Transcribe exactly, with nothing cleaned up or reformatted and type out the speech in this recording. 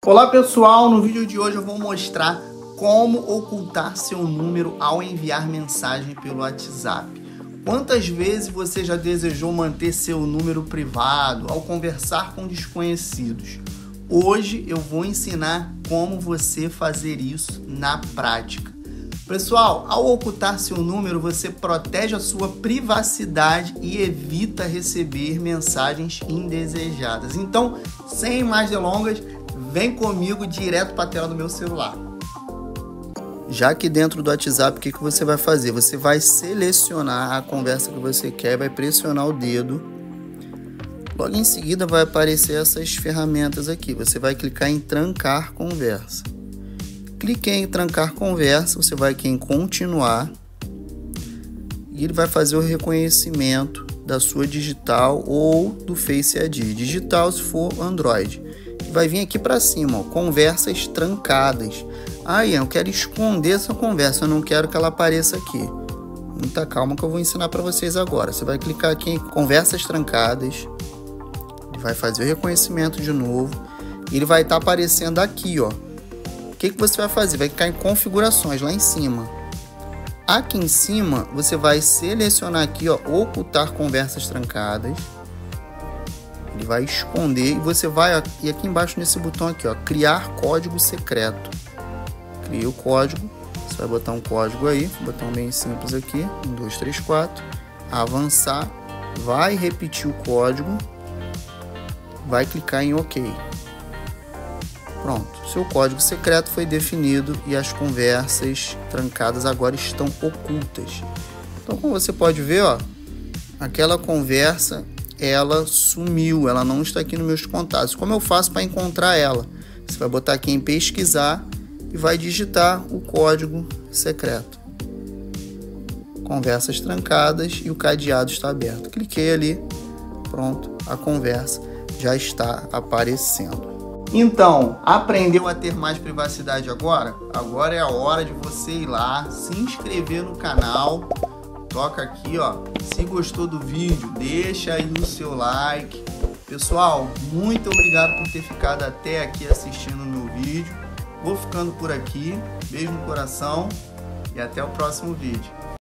Olá pessoal, no vídeo de hoje eu vou mostrar como ocultar seu número ao enviar mensagem pelo WhatsApp. Quantas vezes você já desejou manter seu número privado ao conversar com desconhecidos? Hoje eu vou ensinar como você fazer isso na prática. Pessoal, ao ocultar seu número, você protege a sua privacidade e evita receber mensagens indesejadas. Então, sem mais delongas, vem comigo direto para a tela do meu celular. Já que dentro do WhatsApp, o que, que você vai fazer? Você vai selecionar a conversa que você quer, vai pressionar o dedo. Logo em seguida vai aparecer essas ferramentas aqui. Você vai clicar em trancar conversa. Clique em trancar conversa, você vai aqui em continuar. E ele vai fazer o reconhecimento da sua digital ou do Face I D. Digital se for Android. Vai vir aqui para cima, ó, conversas trancadas. Ah, Ian, eu quero esconder essa conversa, eu não quero que ela apareça aqui. Muita calma que eu vou ensinar para vocês agora. Você vai clicar aqui em conversas trancadas. Ele vai fazer o reconhecimento de novo. E ele vai estar aparecendo aqui, ó. O que, que você vai fazer? Vai clicar em configurações lá em cima. Aqui em cima, você vai selecionar aqui, ó, ocultar conversas trancadas. Ele vai esconder e você vai, ó, e aqui embaixo nesse botão aqui, ó, criar código secreto. Cria o código, você vai botar um código aí, botão bem simples aqui, um, dois, três, quatro, avançar, vai repetir o código, vai clicar em OK. Pronto, seu código secreto foi definido e as conversas trancadas agora estão ocultas. Então, como você pode ver, ó, aquela conversa ela sumiu, ela não está aqui nos meus contatos. Como eu faço para encontrar ela? Você vai botar aqui em pesquisar e vai digitar o código secreto. Conversas trancadas e o cadeado está aberto. Cliquei ali, pronto, a conversa já está aparecendo. Então, aprendeu a ter mais privacidade agora? Agora é a hora de você ir lá, se inscrever no canal. Toca aqui, ó, se gostou do vídeo, deixa aí o seu like. Pessoal, muito obrigado por ter ficado até aqui assistindo o meu vídeo. Vou ficando por aqui, beijo no coração e até o próximo vídeo.